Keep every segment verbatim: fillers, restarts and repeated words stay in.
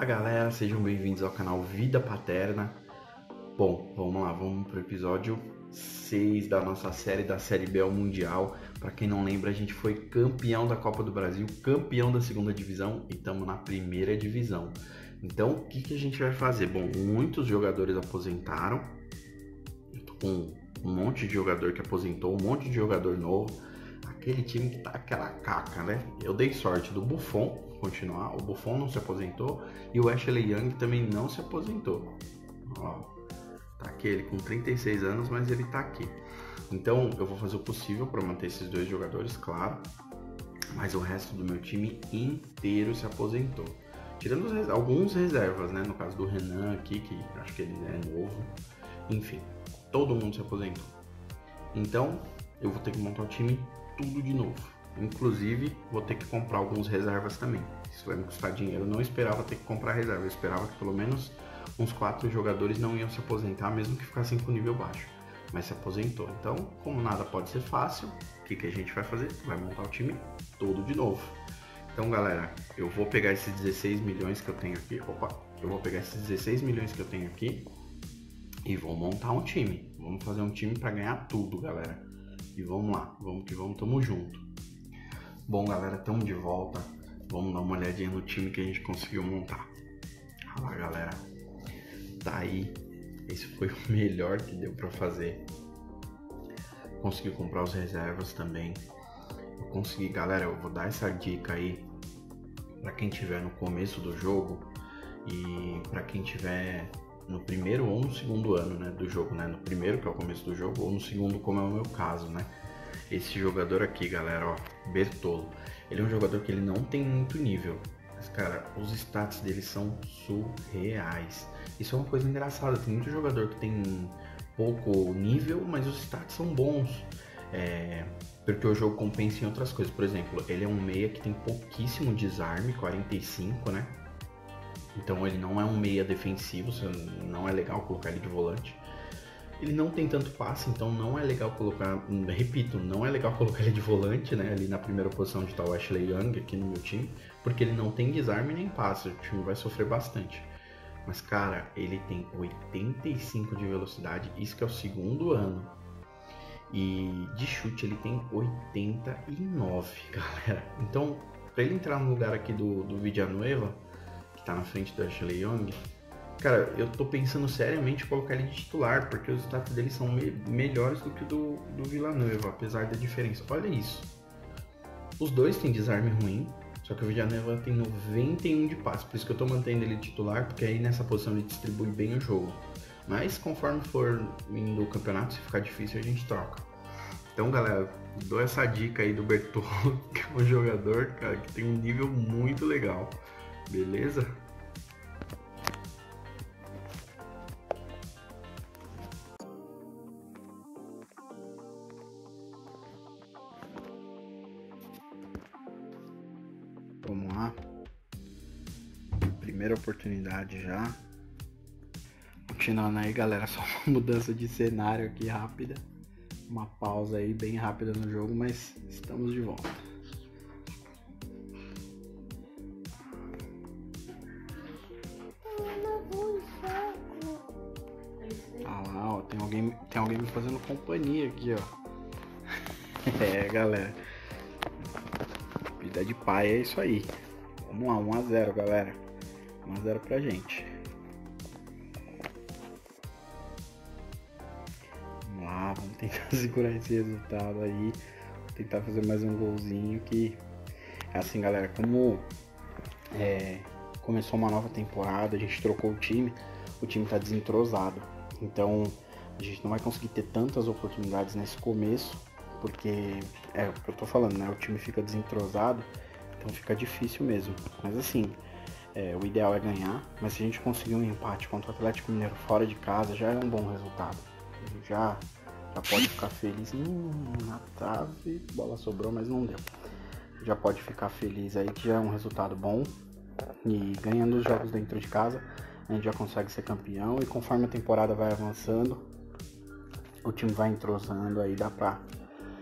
Fala galera, sejam bem-vindos ao canal Vida Paterna. Bom, vamos lá, vamos pro episódio seis da nossa série, da Série B ao Mundial. Para quem não lembra, a gente foi campeão da Copa do Brasil, campeão da segunda divisão e estamos na primeira divisão. Então, o que, que a gente vai fazer? Bom, muitos jogadores aposentaram, com um monte de jogador que aposentou, um monte de jogador novo. Aquele time que tá aquela caca, né? Eu dei sorte do Buffon continuar, o Buffon não se aposentou e o Ashley Young também não se aposentou. Ó, tá aqui ele com trinta e seis anos, mas ele tá aqui. Então eu vou fazer o possível para manter esses dois jogadores, claro, mas o resto do meu time inteiro se aposentou. Tirando os, alguns reservas, né? No caso do Renan aqui, que acho que ele é novo. Enfim, todo mundo se aposentou. Então eu vou ter que montar o time tudo de novo. Inclusive, vou ter que comprar alguns reservas também. Isso vai me custar dinheiro. Eu não esperava ter que comprar reserva. Eu esperava que pelo menos uns quatro jogadores não iam se aposentar, mesmo que ficassem com nível baixo. Mas se aposentou. Então, como nada pode ser fácil, o que, que a gente vai fazer? Vai montar o time todo de novo. Então, galera, eu vou pegar esses dezesseis milhões que eu tenho aqui. Opa! Eu vou pegar esses dezesseis milhões que eu tenho aqui e vou montar um time. Vamos fazer um time para ganhar tudo, galera. E vamos lá, vamos que vamos, tamo junto. Bom, galera, tamo de volta. Vamos dar uma olhadinha no time que a gente conseguiu montar. Olha lá, galera. Tá aí. Esse foi o melhor que deu pra fazer. Consegui comprar os reservas também. Eu consegui, galera, eu vou dar essa dica aí pra quem tiver no começo do jogo e pra quem tiver no primeiro ou no segundo ano, né, do jogo, né? No primeiro, que é o começo do jogo, ou no segundo, como é o meu caso, né? Esse jogador aqui, galera, ó, Bertolo, ele é um jogador que ele não tem muito nível, mas, cara, os stats dele são surreais. Isso é uma coisa engraçada, tem muito jogador que tem pouco nível, mas os stats são bons, é, porque o jogo compensa em outras coisas. Por exemplo, ele é um meia que tem pouquíssimo desarme, quarenta e cinco, né? Então ele não é um meia defensivo, não é legal colocar ele de volante. Ele não tem tanto passe, então não é legal colocar, repito, não é legal colocar ele de volante, né? Ali na primeira posição de tal Ashley Young aqui no meu time, porque ele não tem desarme nem passe, o time vai sofrer bastante. Mas, cara, ele tem oitenta e cinco de velocidade, isso que é o segundo ano. E de chute ele tem oitenta e nove, galera. Então, para ele entrar no lugar aqui do, do Villanueva, que tá na frente do Ashley Young, cara, eu tô pensando seriamente em colocar ele de titular, porque os stats dele são me melhores do que o do, do Villanueva, apesar da diferença. Olha isso. Os dois têm desarme ruim, só que o Villanueva tem noventa e um de passe, por isso que eu tô mantendo ele titular, porque aí nessa posição ele distribui bem o jogo. Mas conforme for indo o campeonato, se ficar difícil, a gente troca. Então, galera, dou essa dica aí do Bertolo, que é um jogador, cara, que tem um nível muito legal. Beleza? Vamos lá. Primeira oportunidade já. Continuando aí, galera, só uma mudança de cenário aqui rápida. Uma pausa aí bem rápida no jogo, mas estamos de volta. Ah lá, ó, tem alguém, tem alguém me fazendo companhia aqui, ó. É, galera. Vida de pai é isso aí. Vamos lá, um a zero, galera. um a zero pra gente. Vamos lá, vamos tentar segurar esse resultado aí. Vou tentar fazer mais um golzinho que... É assim, galera, como é, começou uma nova temporada, a gente trocou o time, o time tá desentrosado. Então, a gente não vai conseguir ter tantas oportunidades nesse começo, porque é o que eu tô falando, né? O time fica desentrosado, então fica difícil mesmo. Mas assim, é, o ideal é ganhar, mas se a gente conseguir um empate contra o Atlético Mineiro fora de casa, já é um bom resultado. A gente já, já pode ficar feliz. Hum, na trave, bola sobrou, mas não deu. Já pode ficar feliz aí que já é um resultado bom. E ganhando os jogos dentro de casa, a gente já consegue ser campeão. E conforme a temporada vai avançando, o time vai entrosando, aí dá pra,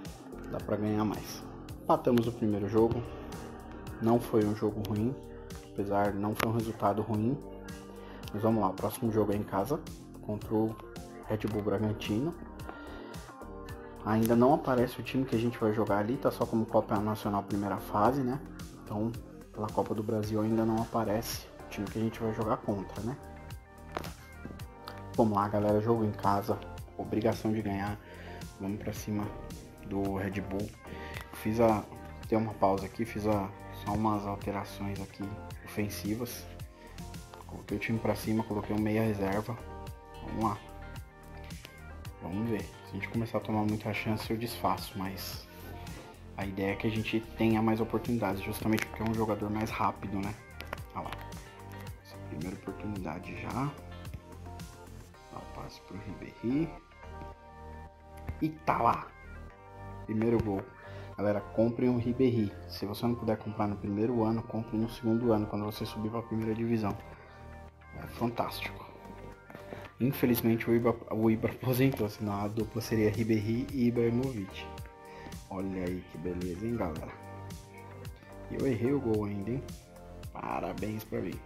dá pra ganhar mais. Matamos o primeiro jogo, não foi um jogo ruim, apesar de não ser um resultado ruim. Mas vamos lá, o próximo jogo é em casa, contra o Red Bull Bragantino. Ainda não aparece o time que a gente vai jogar ali, tá só como Copa Nacional primeira fase, né? Então, pela Copa do Brasil ainda não aparece o time que a gente vai jogar contra, né? Vamos lá, galera, jogo em casa, obrigação de ganhar. Vamos pra cima do Red Bull. Fiz a... Dei uma pausa aqui, fiz a... só umas alterações aqui ofensivas. Coloquei o time pra cima, coloquei um meia reserva. Vamos lá. Vamos ver. Se a gente começar a tomar muita chance, eu desfaço, mas a ideia é que a gente tenha mais oportunidades, justamente porque é um jogador mais rápido, né? Olha lá. Essa primeira oportunidade já. Dá o passe pro Ribéry. E tá lá. Primeiro gol. Galera, comprem um Ribéry. Se você não puder comprar no primeiro ano, compre no segundo ano, quando você subir para a primeira divisão. É fantástico. Infelizmente o Ibra, o Ibra aposentou, senão a dupla seria Ribéry e Ibrahimovic. Olha aí que beleza, hein, galera. E eu errei o gol ainda, hein. Parabéns pra mim.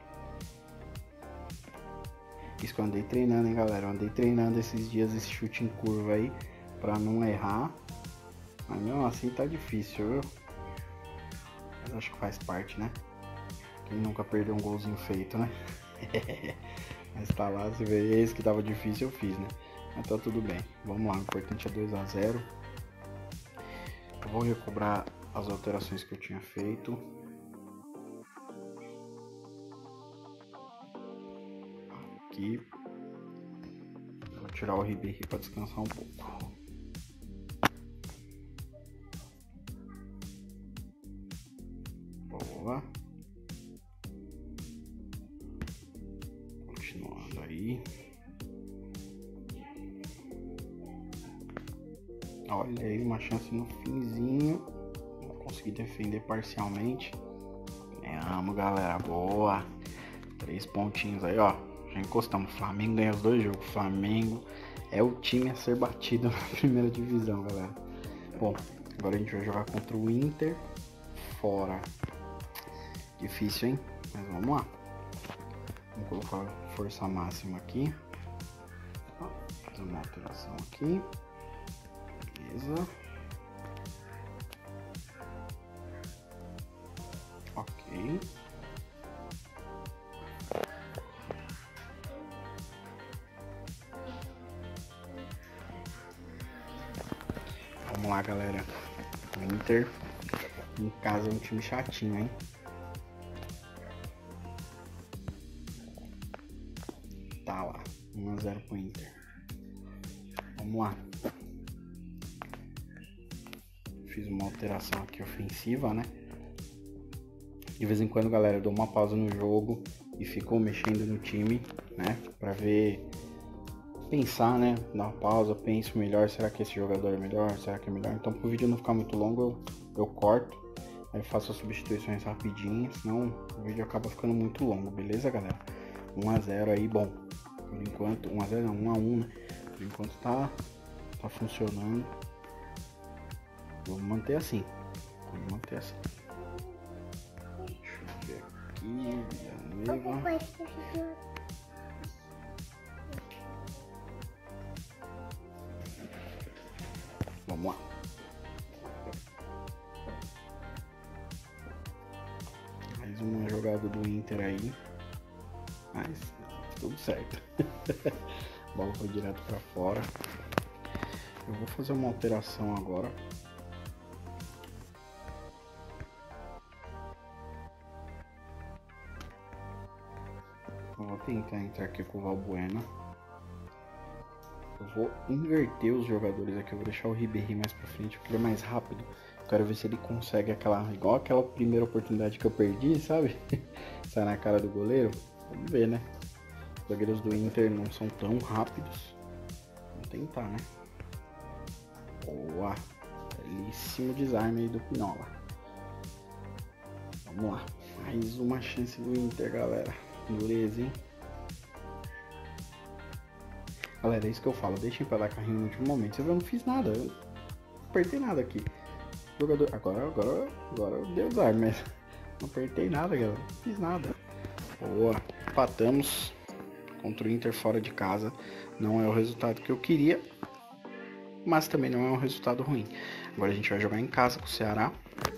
Isso que eu andei treinando, hein, galera. Eu andei treinando esses dias esse chute em curva aí, pra não errar. Mas mesmo assim tá difícil, viu? Mas acho que faz parte, né? Quem nunca perdeu um golzinho feito, né? Mas tá lá, você vê, esse que tava difícil eu fiz, né? Mas tá tudo bem. Vamos lá, o importante é dois a zero. Eu vou recobrar as alterações que eu tinha feito. Aqui. Vou tirar o Ribéry para descansar um pouco. Boa. Continuando aí. Olha aí, uma chance no finzinho. Vou conseguir defender parcialmente. Ganhamos, galera. Boa. Três pontinhos aí, ó. Já encostamos. Flamengo ganha os dois jogos. Flamengo é o time a ser batido na primeira divisão, galera. Bom, agora a gente vai jogar contra o Inter fora. Difícil, hein? Mas vamos lá. Vamos colocar força máxima aqui. Fazer uma alteração aqui. Beleza. Ok. Vamos lá, galera. O Inter em casa é um time chatinho, hein? Tá lá. um a zero pro Inter. Vamos lá. Fiz uma alteração aqui ofensiva, né? De vez em quando, galera, eu dou uma pausa no jogo e fico mexendo no time, né? Pra ver, pensar, né? Dar uma pausa, penso melhor, será que esse jogador é melhor? Será que é melhor? Então, pro vídeo não ficar muito longo, eu, eu corto. Aí eu faço as substituições rapidinho, senão o vídeo acaba ficando muito longo, beleza, galera? um a zero aí, bom. Por enquanto, um a zero não, um a um, né? Por enquanto tá, tá funcionando. Vamos manter assim. Vamos manter assim. Deixa eu ver aqui. Villanueva. Vamos lá. Mais uma jogada do Inter aí. Mas tudo certo. A bola foi direto pra fora. Eu vou fazer uma alteração agora. Eu vou tentar entrar aqui com o Valbuena. Eu vou inverter os jogadores aqui. Eu vou deixar o Ribéry mais pra frente, porque ele é mais rápido. Eu quero ver se ele consegue aquela... igual aquela primeira oportunidade que eu perdi, sabe? Sai na cara do goleiro. Vamos ver, né? Os zagueiros do Inter não são tão rápidos. Vamos tentar, né? Boa! Belíssimo desarme aí do Pinola. Vamos lá. Mais uma chance do Inter, galera. Beleza, hein? Galera, é isso que eu falo. Deixem pra dar carrinho no último momento. Você vê, eu não fiz nada. Eu não apertei nada aqui. Jogador... Agora, agora, agora deu desarme, mas... Não apertei nada, galera. Não fiz nada. Boa. Empatamos contra o Inter fora de casa. Não é o resultado que eu queria, mas também não é um resultado ruim. Agora a gente vai jogar em casa com o Ceará.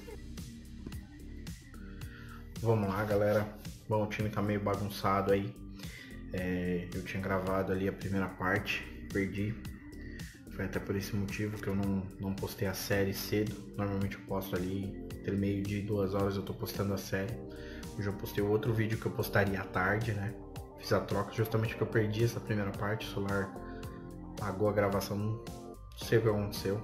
Vamos lá, galera. Bom, o time tá meio bagunçado aí. É, eu tinha gravado ali a primeira parte, perdi. Foi até por esse motivo que eu não, não postei a série cedo. Normalmente eu posto ali entre meio dia e duas horas eu tô postando a série. Hoje eu postei outro vídeo que eu postaria à tarde, né? Fiz a troca justamente porque eu perdi essa primeira parte. O celular pagou a gravação, não sei o que aconteceu.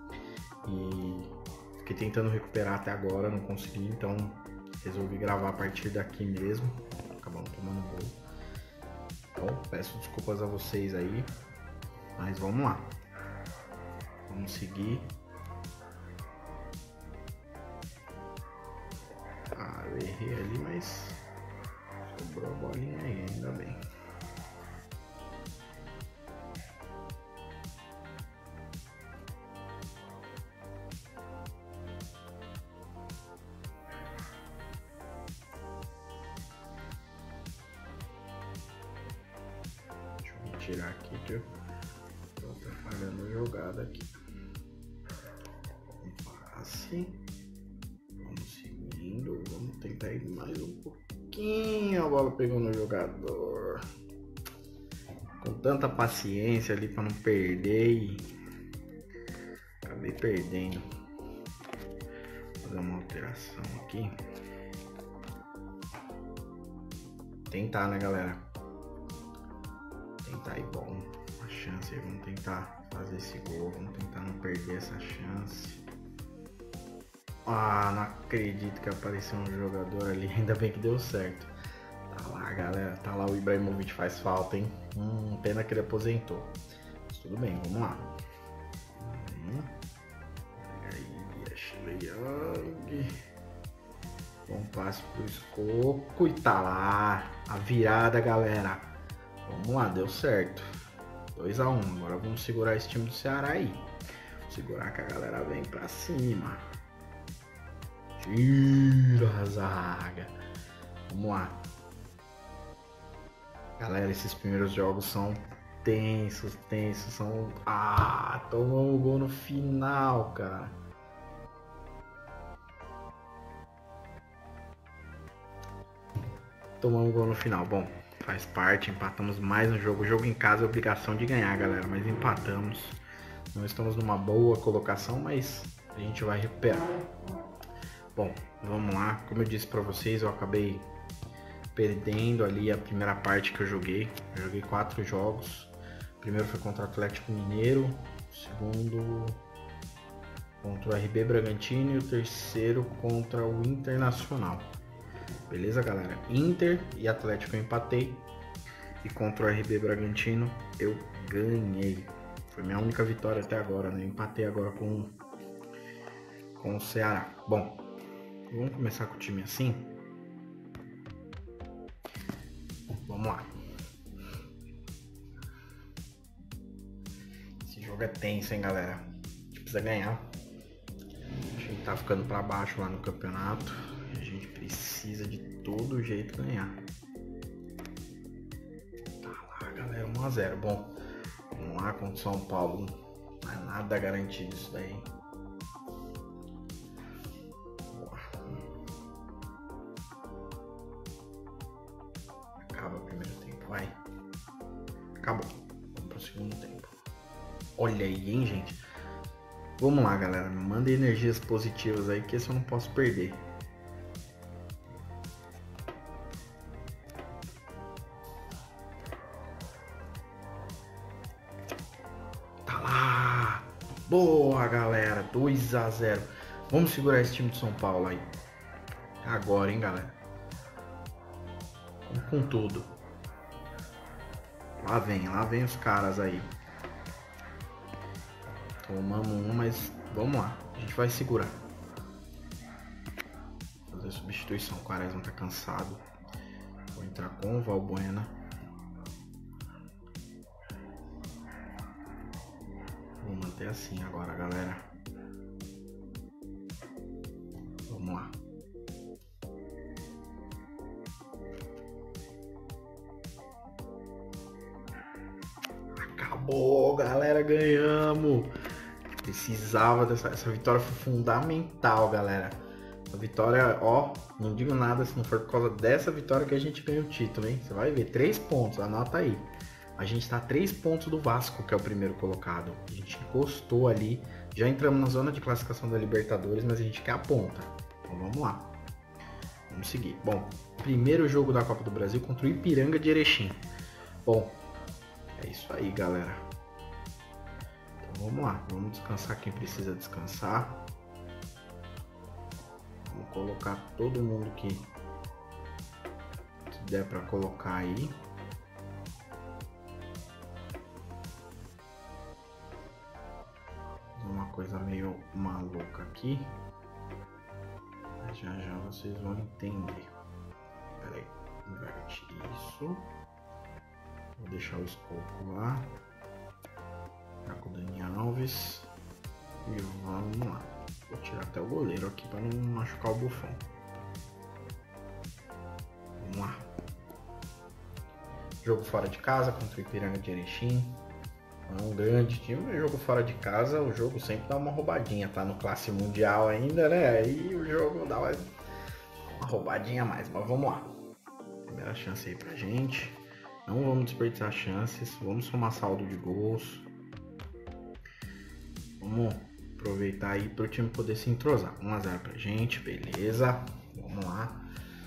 E fiquei tentando recuperar até agora, não consegui, então resolvi gravar a partir daqui mesmo. Acabamos tomando gol. Então peço desculpas a vocês aí, mas vamos lá. Vamos seguir. Ah, eu errei ali, mas sobrou a bolinha aí, ainda bem. Deixa eu tirar aqui que eu tô atrapalhando a jogada aqui. Passe. Vamos seguindo. Vamos tentar ir mais um pouquinho. A bola pegou no jogador. Com tanta paciência ali para não perder e acabei perdendo. Vou fazer uma alteração aqui. Tentar, né, galera? Tentar ir bom. Uma chance aí. Vamos tentar fazer esse gol. Vamos tentar não perder essa chance. Ah, não acredito que apareceu um jogador ali. Ainda bem que deu certo. Tá lá, galera. Tá lá, o Ibrahimovic faz falta, hein? Hum, pena que ele aposentou. Mas tudo bem, vamos lá. Hum. Aí, Ashley Young. Bom passe pro Escoco. E tá lá. A virada, galera. Vamos lá, deu certo. dois a um. Agora vamos segurar esse time do Ceará aí. Segurar que a galera vem pra cima. Tira a zaga. Vamos lá. Galera, esses primeiros jogos são tensos, tensos. São... Ah, tomou o gol no final, cara. Tomamos um gol no final. Bom, faz parte. Empatamos mais um jogo. O jogo em casa é obrigação de ganhar, galera. Mas empatamos. Não estamos numa boa colocação, mas a gente vai recuperar. Bom, vamos lá. Como eu disse pra vocês, eu acabei perdendo ali a primeira parte que eu joguei. Eu joguei quatro jogos. O primeiro foi contra o Atlético Mineiro. O segundo contra o R B Bragantino. E o terceiro contra o Internacional. Beleza, galera? Inter e Atlético eu empatei. E contra o R B Bragantino eu ganhei. Foi minha única vitória até agora, né? Eu empatei agora com, com o Ceará. Bom, vamos começar com o time assim. Vamos lá. Esse jogo é tenso, hein, galera? A gente precisa ganhar. A gente tá ficando pra baixo lá no campeonato. E a gente precisa de todo jeito ganhar. Tá lá, galera. um a zero. Bom, vamos lá contra o São Paulo. Não é nada garantido isso daí. Acaba o primeiro tempo, vai. Acabou. Vamos pro segundo tempo. Olha aí, hein, gente. Vamos lá, galera. Mandem energias positivas aí, que esse eu não posso perder. Tá lá. Boa, galera. dois a zero. Vamos segurar esse time de São Paulo aí. Agora, hein, galera. Vamos com tudo. Lá vem, lá vem os caras aí. Tomamos um, mas vamos lá. A gente vai segurar. Fazer substituição. O Quaresma tá cansado. Vou entrar com o Valbuena. Vou manter assim agora, galera. Vamos lá. Pô, galera, ganhamos. Precisava dessa essa vitória, foi fundamental, galera. A vitória, ó, não digo nada se não for por causa dessa vitória que a gente ganha o título, hein? Você vai ver, três pontos, anota aí. A gente tá a três pontos do Vasco, que é o primeiro colocado. A gente encostou ali, já entramos na zona de classificação da Libertadores, mas a gente quer a ponta. Então vamos lá. Vamos seguir. Bom, primeiro jogo da Copa do Brasil contra o Ipiranga de Erechim. Bom, é isso aí, galera. Então vamos lá, vamos descansar quem precisa descansar. Vamos colocar todo mundo que, que der para colocar aí. Uma coisa meio maluca aqui. Já já vocês vão entender. Pera aí, inverte isso. Vou deixar o escopo lá. Tá com o Dani Alves. E vamos lá. Vou tirar até o goleiro aqui para não machucar o Buffon. Vamos lá. Jogo fora de casa contra o Ipiranga de Erechim. É um grande time. O jogo fora de casa, o jogo sempre dá uma roubadinha. Tá no classe mundial ainda, né? Aí o jogo dá uma, uma roubadinha a mais. Mas vamos lá. Primeira chance aí pra gente. Não vamos desperdiçar chances. Vamos somar saldo de gols. Vamos aproveitar aí para o time poder se entrosar. um a zero pra gente, beleza. Vamos lá.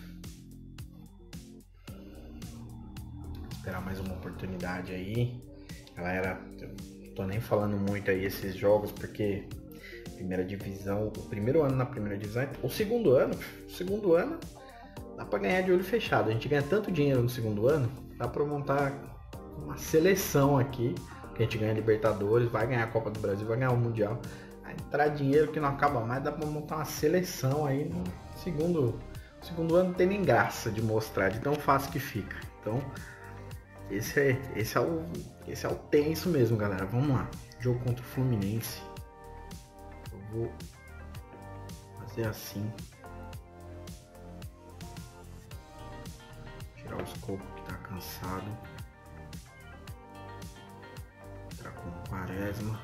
Esperar mais uma oportunidade aí. Galera, eu tô nem falando muito aí esses jogos porque primeira divisão, o primeiro ano na primeira divisão, o segundo ano, o segundo ano dá para ganhar de olho fechado. A gente ganha tanto dinheiro no segundo ano, dá para montar uma seleção aqui, que a gente ganha Libertadores, vai ganhar a Copa do Brasil, vai ganhar o Mundial. Vai entrar dinheiro que não acaba mais, dá para montar uma seleção aí no segundo, segundo ano, não tem nem graça de mostrar, de tão fácil que fica. Então, esse é, esse é o, esse é o tenso mesmo, galera. Vamos lá. Jogo contra o Fluminense. Eu vou fazer assim. Tirar o escopo que tá cansado. Entrar com o Quaresma.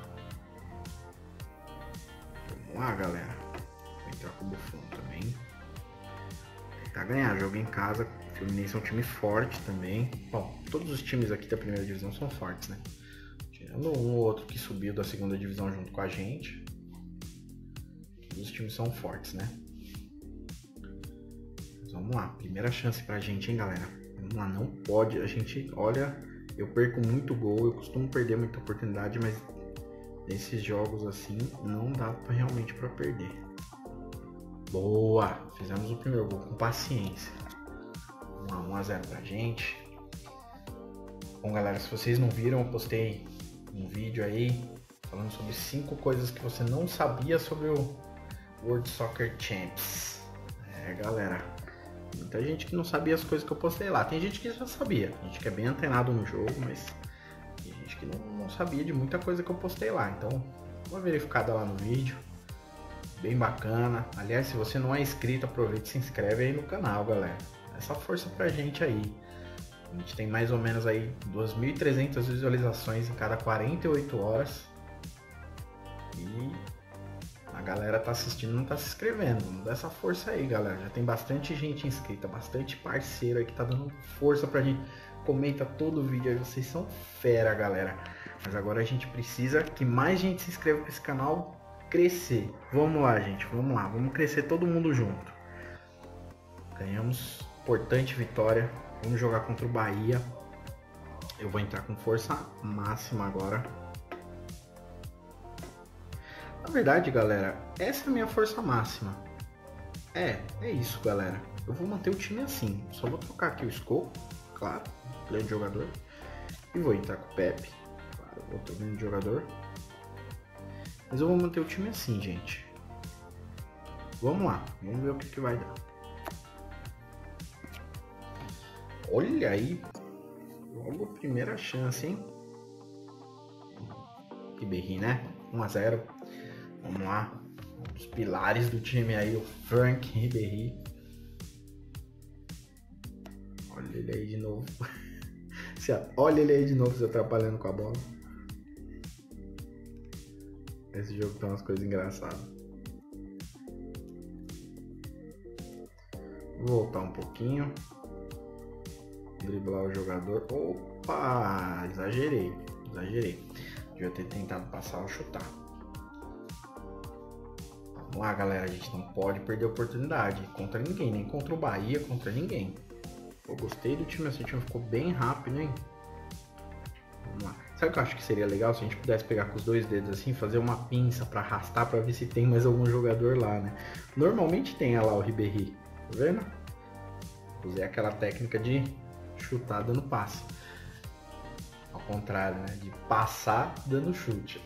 Vamos lá, galera. Vou entrar com o Buffon também. Tentar ganhar. Jogo em casa. O Fluminense é um time forte também. Bom, todos os times aqui da primeira divisão são fortes, né? Tirando um ou outro que subiu da segunda divisão junto com a gente. Todos os times são fortes, né? Mas vamos lá. Primeira chance pra gente, hein, galera? Vamos lá, não pode. A gente, olha, eu perco muito gol, eu costumo perder muita oportunidade, mas nesses jogos assim, não dá pra, realmente pra perder. Boa! Fizemos o primeiro gol com paciência. um a zero pra gente. Bom, galera, se vocês não viram, eu postei um vídeo aí falando sobre cinco coisas que você não sabia sobre o World Soccer Champs. É, galera, muita gente que não sabia as coisas que eu postei lá. Tem gente que já sabia, gente que é bem antenado no jogo, mas tem gente que não, não sabia de muita coisa que eu postei lá. Então, dá uma verificada lá no vídeo. Bem bacana. Aliás, se você não é inscrito, aproveita e se inscreve aí no canal, galera. Essa força pra gente aí. A gente tem mais ou menos aí duas mil e trezentas visualizações em cada quarenta e oito horas. E a galera tá assistindo, não tá se inscrevendo. Vamos dar essa força aí, galera. Já tem bastante gente inscrita, bastante parceiro aí que tá dando força pra gente. Comenta todo o vídeo aí, vocês são fera, galera. Mas agora a gente precisa que mais gente se inscreva pra esse canal crescer. Vamos lá, gente, vamos lá. Vamos crescer todo mundo junto. Ganhamos. Importante vitória. Vamos jogar contra o Bahia. Eu vou entrar com força máxima agora. Na verdade, galera, essa é a minha força máxima. É, é isso, galera. Eu vou manter o time assim. Só vou trocar aqui o escopo, claro, grande jogador. E vou entrar com o Pepe, claro, outro grande jogador. Mas eu vou manter o time assim, gente. Vamos lá, vamos ver o que, que vai dar. Olha aí, logo a primeira chance, hein? Ribéry, né? um a zero. Vamos lá. Um dos pilares do time aí, o Franck Ribéry. Olha ele aí de novo. Olha ele aí de novo se atrapalhando com a bola. Esse jogo tem umas coisas engraçadas. Vou voltar um pouquinho. Driblar o jogador. Opa! Exagerei. Exagerei. Devia ter tentado passar ou chutar. Vamos lá, galera. A gente não pode perder a oportunidade. Contra ninguém. Nem contra o Bahia. Contra ninguém. Eu gostei do time assim. O time ficou bem rápido, hein? Vamos lá. Sabe o que eu acho que seria legal? Se a gente pudesse pegar com os dois dedos assim. Fazer uma pinça pra arrastar. Pra ver se tem mais algum jogador lá, né? Normalmente tem lá o Ribéry. Tá vendo? Usei aquela técnica de chutar dando passe. Ao contrário, né? De passar dando chute.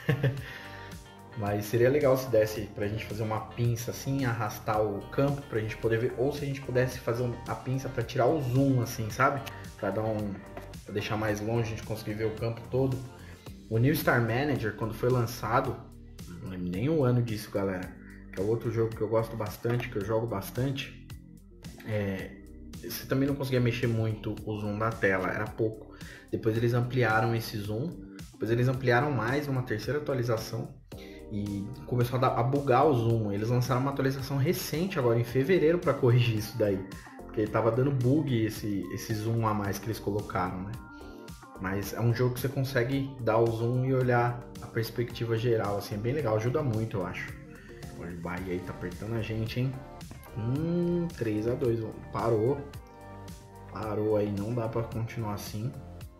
Mas seria legal se desse pra gente fazer uma pinça assim, arrastar o campo pra gente poder ver. Ou se a gente pudesse fazer a pinça pra tirar o zoom assim, sabe? Pra dar um... pra deixar mais longe, a gente conseguir ver o campo todo. O New Star Manager, quando foi lançado, não lembro nem o ano disso, galera. Que é outro jogo que eu gosto bastante, que eu jogo bastante. É... Você também não conseguia mexer muito o zoom da tela, era pouco. Depois eles ampliaram esse zoom, depois eles ampliaram mais uma terceira atualização e começou a, dar, a bugar o zoom. Eles lançaram uma atualização recente agora em fevereiro para corrigir isso daí, porque estava dando bug esse, esse zoom a mais que eles colocaram, né? Mas é um jogo que você consegue dar o zoom e olhar a perspectiva geral, assim, é bem legal, ajuda muito, eu acho. O Bahia aí tá apertando a gente, hein? Hum, três a dois, parou. Parou aí, não dá pra continuar assim.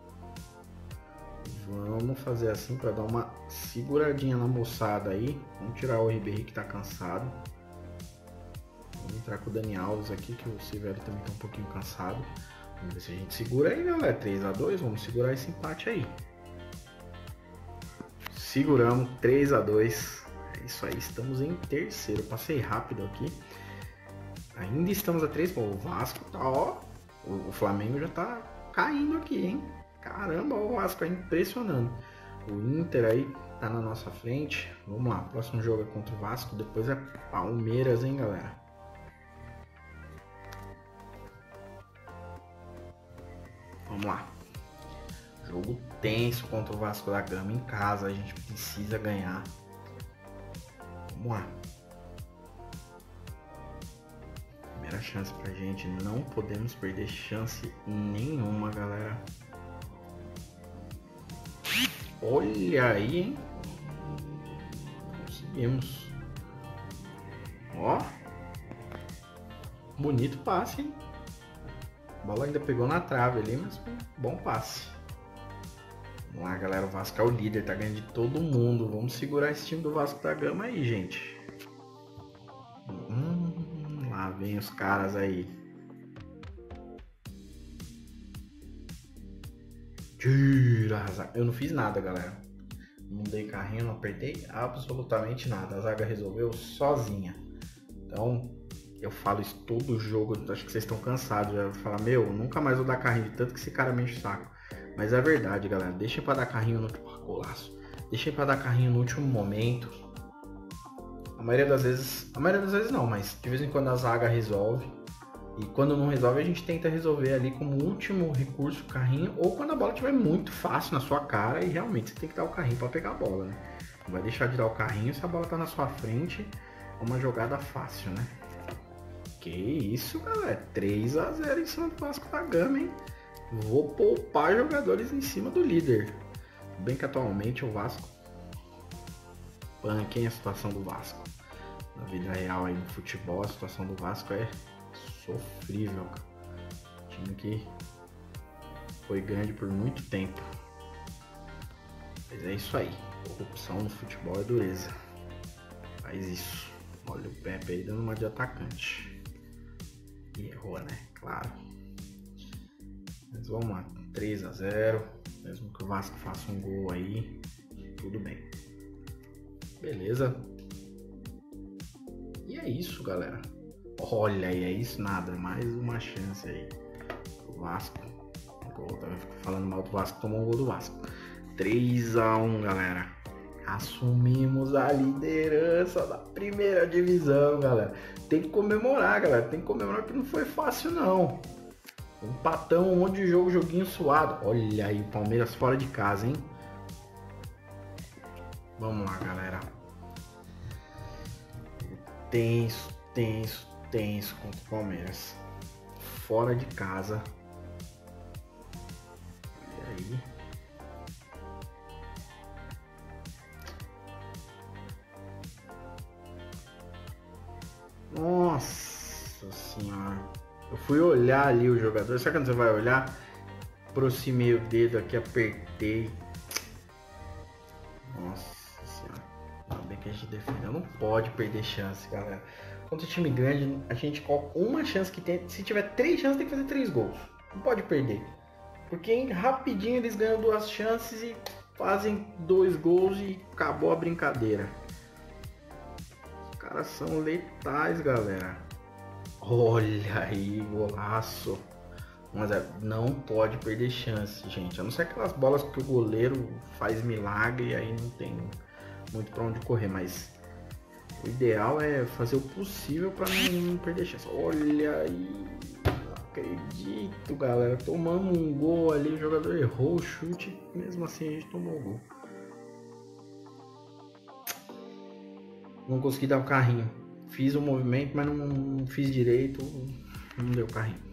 Vamos fazer assim pra dar uma seguradinha na moçada aí. Vamos tirar o Ribéry que tá cansado. Vamos entrar com o Dani Alves aqui, que o Severo também tá um pouquinho cansado. Vamos ver se a gente segura aí, galera. três a dois, vamos segurar esse empate aí. Seguramos, três a dois. É isso aí, estamos em terceiro. Passei rápido aqui. Ainda estamos a três pontos. O Vasco tá, ó. O Flamengo já tá caindo aqui, hein? Caramba, o Vasco é impressionante. O Inter aí tá na nossa frente. Vamos lá, próximo jogo é contra o Vasco. Depois é Palmeiras, hein, galera? Vamos lá. Jogo tenso contra o Vasco da Gama em casa. A gente precisa ganhar. Vamos lá. Primeira chance pra gente, não podemos perder chance nenhuma, galera. Olha aí, hein? Conseguimos. Ó. Bonito passe, hein? A bola ainda pegou na trave ali, mas foi um bom passe. Vamos lá, galera. O Vasco é o líder, tá ganhando de todo mundo. Vamos segurar esse time do Vasco da Gama aí, gente. Hum, lá vem os caras aí. Tira a zaga. Eu não fiz nada, galera. Não dei carrinho, não apertei absolutamente nada. A zaga resolveu sozinha. Então, eu falo isso todo jogo. Acho que vocês estão cansados. Já vou falar, meu, nunca mais vou dar carrinho de tanto que esse cara me enche o saco. Mas é verdade, galera. Deixa pra dar carrinho no golaço. Deixa pra dar carrinho no último momento. A maioria das vezes. A maioria das vezes não, mas de vez em quando a zaga resolve. E quando não resolve, a gente tenta resolver ali como último recurso o carrinho. Ou quando a bola estiver muito fácil na sua cara e realmente você tem que dar o carrinho para pegar a bola, né? Não vai deixar de dar o carrinho se a bola tá na sua frente. É uma jogada fácil, né? Que isso, galera. três a zero em cima do Vasco da Gama, hein? Vou poupar jogadores em cima do líder. Tudo bem que atualmente o Vasco... Panquem a situação do Vasco. Na vida real aí no futebol, a situação do Vasco é... sofrível, cara. Time que foi grande por muito tempo. Mas é isso aí. Corrupção no futebol é dureza. Faz isso. Olha o Pepe aí dando uma de atacante. E errou, né? Claro. Mas vamos lá. três a zero. Mesmo que o Vasco faça um gol aí, tudo bem. Beleza. E é isso, galera. Olha aí, é isso nada, mais uma chance aí. O Vasco, eu tava falando mal do Vasco, tomou um gol do Vasco. três a um, galera. Assumimos a liderança da primeira divisão, galera. Tem que comemorar, galera. Tem que comemorar que não foi fácil, não. Empatão, um monte de jogo, joguinho suado. Olha aí, o Palmeiras fora de casa, hein? Vamos lá, galera. Tenso, tenso, tenso contra o Palmeiras. Fora de casa. Olha aí. Nossa senhora. Eu fui olhar ali o jogador. Sabe quando você vai olhar? Aproximei o dedo aqui, apertei. Nossa senhora. Ainda bem que a gente defendeu. Não pode perder chance, galera. Contra time grande, a gente coloca uma chance que tem. Se tiver três chances, tem que fazer três gols. Não pode perder. Porque rapidinho eles ganham duas chances e fazem dois gols e acabou a brincadeira. Os caras são letais, galera. Olha aí, golaço. Mas não pode perder chance, gente. A não ser aquelas bolas que o goleiro faz milagre e aí não tem muito pra onde correr. Mas o ideal é fazer o possível pra não perder chance. Olha aí. Não acredito, galera. Tomamos um gol ali. O jogador errou o chute. Mesmo assim a gente tomou o gol. Não consegui dar o carrinho. Fiz o movimento, mas não, não fiz direito. Não deu o carrinho.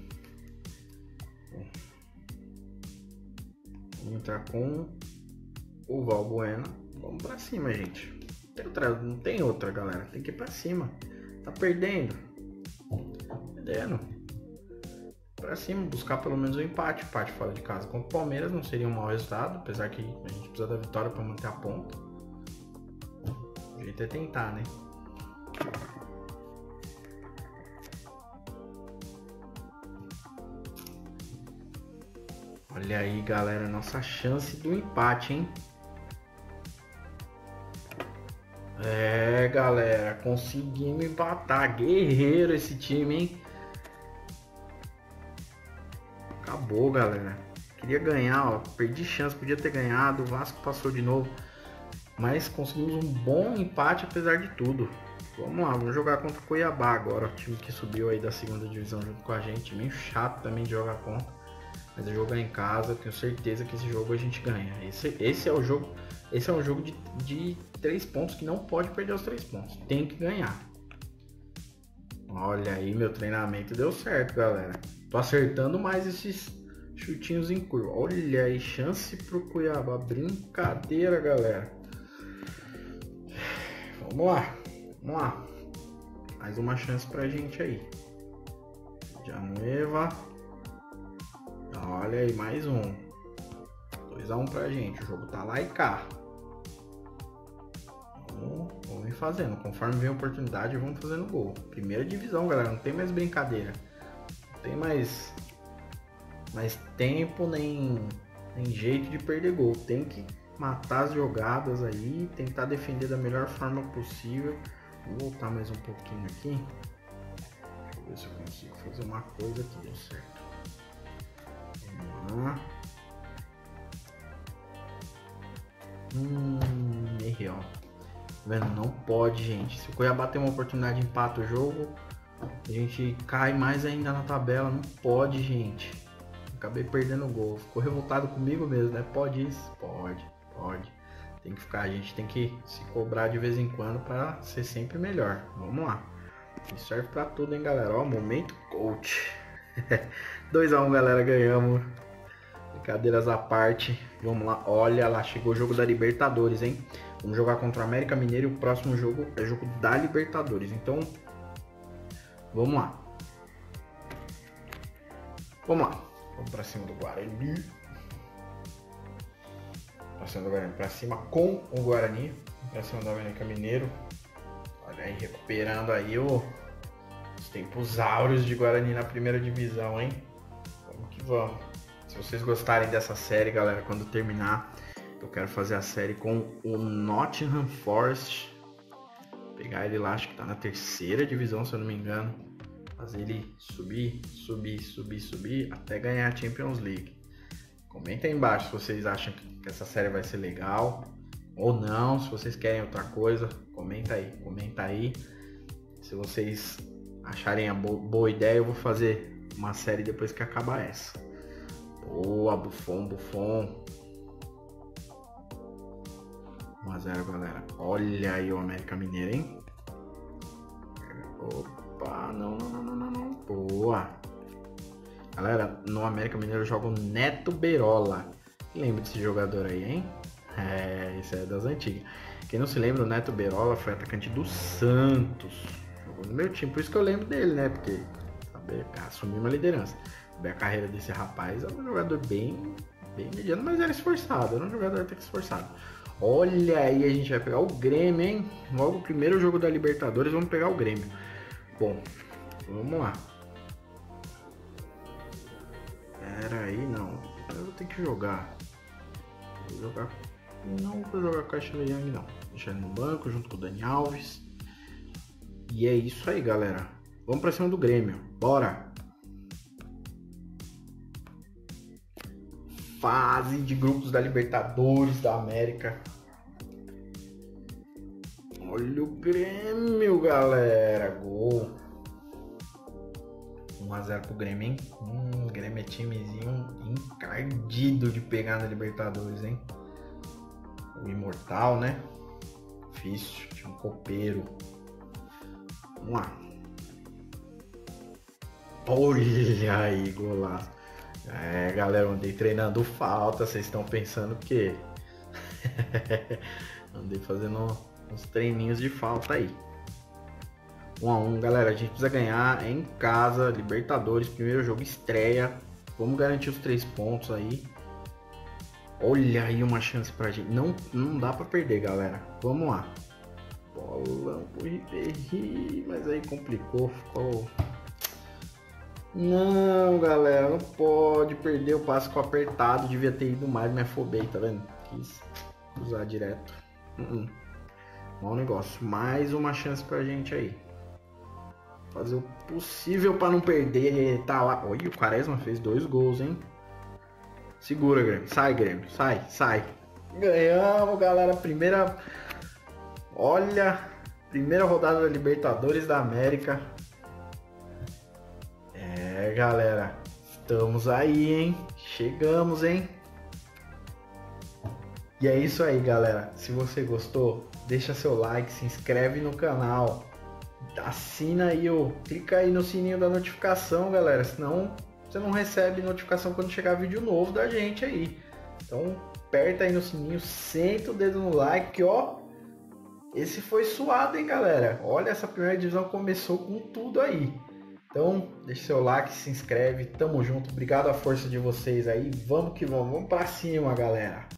Vamos entrar com o Valbuena. Vamos pra cima, gente. Não tem outra, não tem outra, galera. Tem que ir pra cima. Tá perdendo. Tá perdendo. Pra cima, buscar pelo menos o um empate. Empate fora de casa contra o Palmeiras não seria um mau resultado. Apesar que a gente precisa da vitória pra manter a ponta. O jeito é tentar, né? Olha aí, galera, nossa chance do empate, hein? É, galera, conseguimos empatar. Guerreiro esse time, hein? Acabou, galera. Queria ganhar, ó. Perdi chance, podia ter ganhado. O Vasco passou de novo. Mas conseguimos um bom empate apesar de tudo. Vamos lá, vamos jogar contra o Cuiabá agora. O time que subiu aí da segunda divisão junto com a gente. Meio chato também de jogar contra. Mas é jogar em casa, tenho certeza que esse jogo a gente ganha. Esse, esse é o jogo, esse é um jogo de, de três pontos que não pode perder os três pontos. Tem que ganhar. Olha aí, meu treinamento deu certo, galera. Tô acertando mais esses chutinhos em curva. Olha aí, chance pro Cuiabá. Brincadeira, galera. Vamos lá, vamos lá. Mais uma chance pra gente aí. Janueva. Olha aí, mais um. dois a um pra gente. O jogo tá lá e cá. Vamos, vamos ir fazendo. Conforme vem a oportunidade, vamos fazendo gol. Primeira divisão, galera. Não tem mais brincadeira. Não tem mais, mais tempo, nem, nem jeito de perder gol. Tem que matar as jogadas aí. Tentar defender da melhor forma possível. Vou voltar mais um pouquinho aqui. Deixa eu ver se eu consigo fazer uma coisa que deu certo. Vamos lá. Hum, errei, ó. Vendo? Não pode, gente. Se o Cuiabá tem uma oportunidade de empate o jogo, a gente cai mais ainda na tabela. Não pode, gente. Acabei perdendo o gol. Ficou revoltado comigo mesmo, né? Pode isso? Pode, pode. Tem que ficar, a gente tem que se cobrar de vez em quando para ser sempre melhor. Vamos lá. Isso serve pra tudo, hein, galera. Ó, momento coach. dois a um, galera, ganhamos. Brincadeiras à parte. Vamos lá. Olha lá, chegou o jogo da Libertadores, hein? Vamos jogar contra o América Mineiro e o próximo jogo é jogo da Libertadores. Então, vamos lá. Vamos lá. Vamos pra cima do Guarani. Pra cima do Guarani. Pra cima com o Guarani. Pra cima do América Mineiro. Olha aí, recuperando aí o... os tempos áureos de Guarani na primeira divisão, hein? Vamos que vamos. Se vocês gostarem dessa série, galera, quando terminar, eu quero fazer a série com o Nottingham Forest. Pegar ele lá, acho que tá na terceira divisão, se eu não me engano. Fazer ele subir, subir, subir, subir, até ganhar a Champions League. Comenta aí embaixo se vocês acham que essa série vai ser legal ou não. Se vocês querem outra coisa, comenta aí, comenta aí. Se vocês acharem a bo- boa ideia, eu vou fazer uma série depois que acabar essa. Boa, Buffon, Buffon. a zero, galera. Olha aí o América Mineiro, hein? Opa, não, não, não, não, não, não. Boa. Galera, no América Mineiro joga o Neto Berola. Lembra desse jogador aí, hein? É, isso é das antigas. Quem não se lembra, o Neto Berola foi atacante do Santos. Jogou no meu time, por isso que eu lembro dele, né? Porque sabe, assumiu uma liderança. A carreira desse rapaz é um jogador bem, bem mediano, mas era esforçado. Era um jogador até que esforçado. Olha aí, a gente vai pegar o Grêmio, hein? Logo o primeiro jogo da Libertadores, vamos pegar o Grêmio. Bom, vamos lá. Pera aí, não. Eu vou ter que jogar. Vou jogar. Não vou jogar com a Ashley Young, não. Deixar ele no banco junto com o Dani Alves. E é isso aí, galera. Vamos pra cima do Grêmio. Bora! Fase de grupos da Libertadores da América. Olha o Grêmio, galera. Gol. um a zero pro Grêmio, hein? Hum, o Grêmio é timezinho encardido de pegar na Libertadores, hein? O Imortal, né? Difícil. Tinha um copeiro. Vamos lá. Olha aí, golaço. É, galera, andei treinando falta. Vocês estão pensando o quê? Andei fazendo uns treininhos de falta aí. um a um, galera. A gente precisa ganhar em casa. Libertadores, primeiro jogo, estreia. Vamos garantir os três pontos aí. Olha aí uma chance pra gente. Não, não dá pra perder, galera. Vamos lá. Bolão pro Ribéry. Mas aí complicou. Ficou... Não, galera, não pode perder o passe com apertado. Devia ter ido mais, me afobei, tá vendo? Quis usar direto. Uh -uh. Mau negócio. Mais uma chance pra gente aí. Fazer o possível pra não perder. Tá lá. Olha, o Quaresma fez dois gols, hein? Segura, Grêmio. Sai, Grêmio. Sai, sai. Ganhamos, galera. Primeira... Olha, primeira rodada da Libertadores da América. É, galera, estamos aí, hein? Chegamos, hein? E é isso aí, galera. Se você gostou, deixa seu like, se inscreve no canal, assina aí, ó, clica aí no sininho da notificação, galera. Senão você não recebe notificação quando chegar vídeo novo da gente aí. Então aperta aí no sininho, senta o dedo no like, ó. Esse foi suado, hein, galera? Olha, essa primeira divisão começou com tudo aí. Então, deixa seu like, se inscreve, tamo junto, obrigado à força de vocês aí, vamos que vamos, vamos pra cima, galera.